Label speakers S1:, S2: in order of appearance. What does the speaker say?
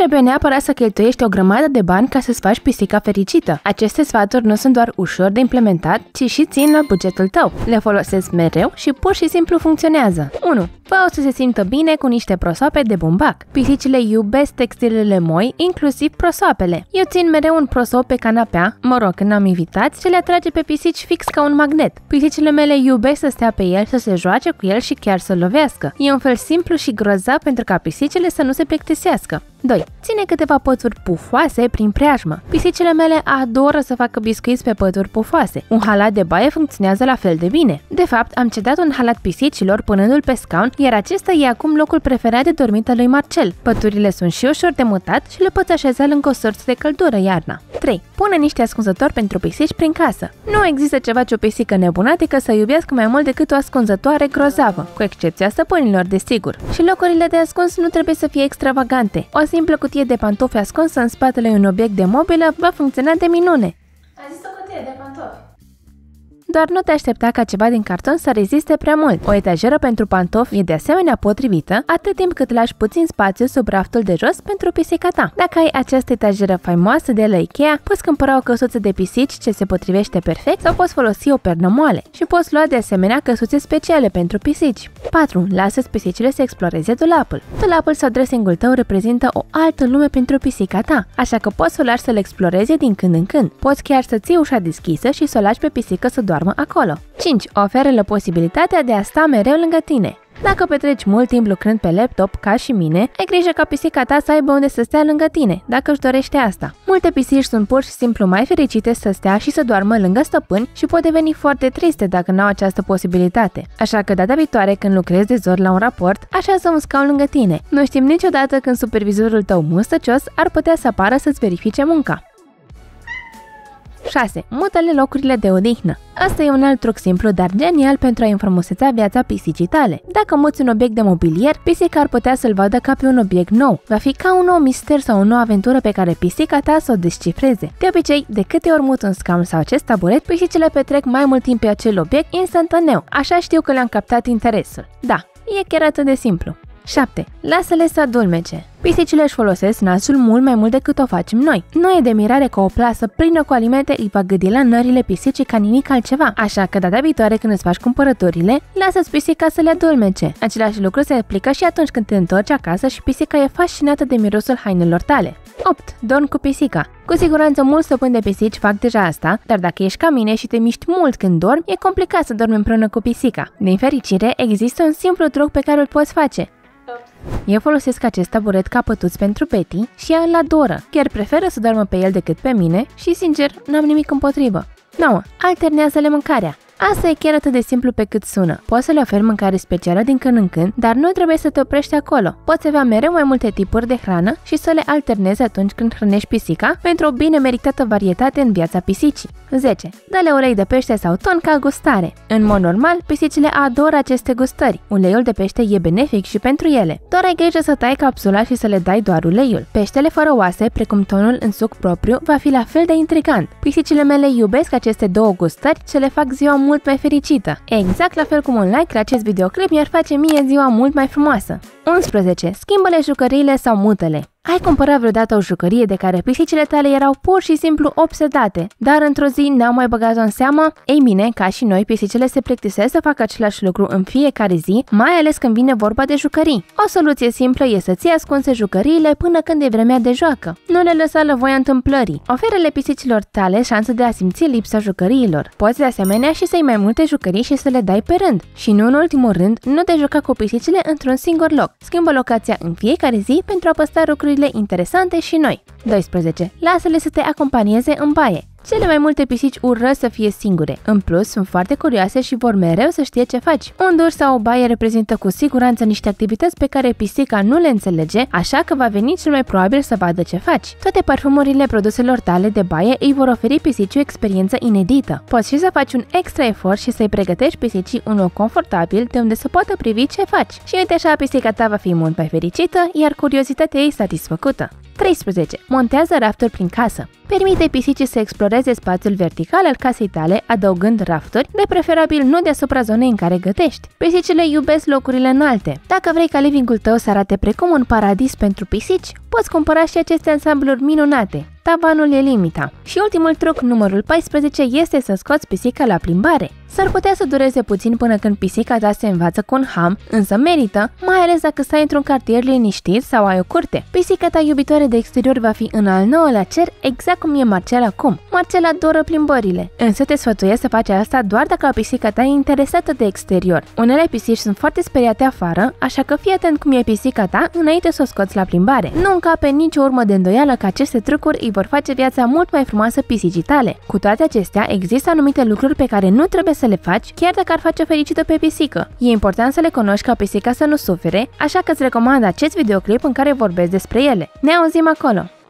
S1: trebuie neapărat să cheltuiești o grămadă de bani ca să-ți faci pisica fericită. Aceste sfaturi nu sunt doar ușor de implementat, ci și țin la bugetul tău. Le folosesc mereu și pur și simplu funcționează. 1. Fă-o să se simtă bine cu niște prosoape de bumbac. Pisicile iubesc textilele moi, inclusiv prosoapele. Eu țin mereu un prosop pe canapea, când am invitați, și le atrage pe pisici fix ca un magnet. Pisicile mele iubesc să stea pe el, să se joace cu el și chiar să lovească. E un fel simplu și grozav pentru ca pisicile să nu se plictisească. 2. Ține câteva pături pufoase prin preajmă. Pisicile mele adoră să facă biscuiți pe pături pufoase. Un halat de baie funcționează la fel de bine. De fapt, am cedat un halat pisicilor punându-l pe scaun, iar acesta e acum locul preferat de dormit al lui Marcel. Păturile sunt și ușor de mutat și le poți așeza lângă o sorță de căldură iarna. 3. Pune niște ascunzători pentru pisici prin casă. Nu există ceva ce o pisică nebunatică să iubească mai mult decât o ascunzătoare grozavă, cu excepția stăpânilor, desigur. Și locurile de ascuns nu trebuie să fie extravagante. O simplă cutie de pantofi ascunsă în spatele unui obiect de mobilă va funcționa de minune.
S2: Ai zis o cutie de pantofi.
S1: Doar nu te aștepta ca ceva din carton să reziste prea mult. O etajeră pentru pantofi e de asemenea potrivită, atât timp cât lași puțin spațiu sub raftul de jos pentru pisica ta. Dacă ai această etajeră faimoasă de la Ikea, poți cumpăra o căsuță de pisici ce se potrivește perfect sau poți folosi o pernă moale și poți lua de asemenea căsuțe speciale pentru pisici. 4. Lasă-ți pisicile să exploreze dulapul. Dulapul sau dressing-ul tău reprezintă o altă lume pentru pisica ta, așa că poți să o lași să le exploreze din când în când. Poți chiar să ții ușa deschisă și să o lași pe pisică să doarmă acolo. 5. Oferă-le posibilitatea de a sta mereu lângă tine. Dacă petreci mult timp lucrând pe laptop, ca și mine, ai grijă ca pisica ta să aibă unde să stea lângă tine, dacă își dorește asta. Multe pisici sunt pur și simplu mai fericite să stea și să doarmă lângă stăpâni și pot deveni foarte triste dacă n-au această posibilitate. Așa că data viitoare când lucrezi de zor la un raport, așează un scaun lângă tine. Nu știm niciodată când supervizorul tău mustăcios ar putea să apară să-ți verifice munca. 6. Mută-le locurile de odihnă. Asta e un alt truc simplu, dar genial pentru a înfrumuseța viața pisicii tale. Dacă muți un obiect de mobilier, pisica ar putea să-l vadă ca pe un obiect nou. Va fi ca un nou mister sau o nouă aventură pe care pisica ta să o descifreze. De obicei, de câte ori mut un scaun sau acest taburet, pisicile petrec mai mult timp pe acel obiect instantaneu. Așa știu că le-am captat interesul. Da, e chiar atât de simplu. 7. Lasă-le să adulmece. Pisicile își folosesc nasul mult mai mult decât o facem noi. Nu e de mirare că o plasă plină cu alimente îi va gâdi la nările pisicii ca nimic altceva, așa că data viitoare când îți faci cumpărăturile, lasă-ți pisica să le adulmece. Același lucru se aplică și atunci când te întorci acasă și pisica e fascinată de mirosul hainelor tale. 8. Dormi cu pisica. Cu siguranță mulți stăpâni de pisici fac deja asta, dar dacă ești ca mine și te miști mult când dormi, e complicat să dormi împreună cu pisica. Din fericire, există un simplu truc pe care îl poți face. Eu folosesc acest taburet ca pătuț pentru Betty și ea îl adoră. Chiar preferă să doarmă pe el decât pe mine și, sincer, n-am nimic împotrivă. 9. Alternează-le mâncarea. Asta e chiar atât de simplu pe cât sună. Poți să le oferi mâncare specială din când în când, dar nu trebuie să te oprești acolo. Poți avea mereu mai multe tipuri de hrană și să le alternezi atunci când hrănești pisica pentru o bine meritată varietate în viața pisicii. 10. Dă-le ulei de pește sau ton ca gustare. În mod normal, pisicile adoră aceste gustări. Uleiul de pește e benefic și pentru ele. Doar ai grijă să tai capsula și să le dai doar uleiul. Peștele fără oase, precum tonul în suc propriu, va fi la fel de intrigant. Pisicile mele iubesc aceste două gustări ce le fac ziua mult mai fericită. Exact la fel cum un like la acest videoclip mi-ar face mie ziua mult mai frumoasă. 11. Schimbă-le jucăriile sau mută-le. Ai cumpărat vreodată o jucărie de care pisicile tale erau pur și simplu obsedate, dar într-o zi n-au mai băgat-o în seamă? Ei bine, ca și noi, pisicile se plictisesc să facă același lucru în fiecare zi, mai ales când vine vorba de jucării. O soluție simplă e să ții ascunse jucăriile până când e vremea de joacă. Nu le lăsa la voia întâmplării. Oferă-le pisicilor tale șansa de a simți lipsa jucăriilor. Poți de asemenea și să-i mai multe jucării și să le dai pe rând. Și nu în ultimul rând, nu te juca cu pisicile într-un singur loc. Schimbă locația în fiecare zi pentru a păstra lucrurile interesante și noi. 12. Lasă-le să te acompanieze în baie. Cele mai multe pisici urăsc să fie singure. În plus, sunt foarte curioase și vor mereu să știe ce faci. Un duș sau o baie reprezintă cu siguranță niște activități pe care pisica nu le înțelege, așa că va veni cel mai probabil să vadă ce faci. Toate parfumurile produselor tale de baie îi vor oferi pisicii o experiență inedită. Poți și să faci un extra efort și să-i pregătești pisicii un loc confortabil de unde să poată privi ce faci. Și uite așa, pisica ta va fi mult mai fericită, iar curiozitatea ei satisfăcută. 13. Montează rafturi prin casă. Permite pisicii să exploreze spațiul vertical al casei tale, adăugând rafturi, de preferabil nu deasupra zonei în care gătești. Pisicile iubesc locurile înalte. Dacă vrei ca living-ul tău să arate precum un paradis pentru pisici, poți cumpăra și aceste ansambluri minunate. Tavanul e limita. Și ultimul truc, numărul 14, este să scoți pisica la plimbare. S-ar putea să dureze puțin până când pisica ta se învață cu un ham, însă merită, mai ales dacă stai într-un cartier liniștit sau ai o curte. Pisica ta iubitoare de exterior va fi în al 9-lea cer, exact cum e Marcel acum. Marcel adoră plimbările, însă te sfătuiesc să faci asta doar dacă pisica ta e interesată de exterior. Unele pisici sunt foarte speriate afară, așa că fii atent cum e pisica ta înainte să o scoți la plimbare. Nu încape nicio urmă de îndoială că aceste trucuri îi vor face viața mult mai frumoasă pisicii tale. Cu toate acestea, există anumite lucruri pe care nu trebuie să le faci, chiar dacă ar face fericită pe pisică. E important să le cunoști ca pisica să nu sufere, așa că îți recomand acest videoclip în care vorbesc despre ele. Ne auzim acolo!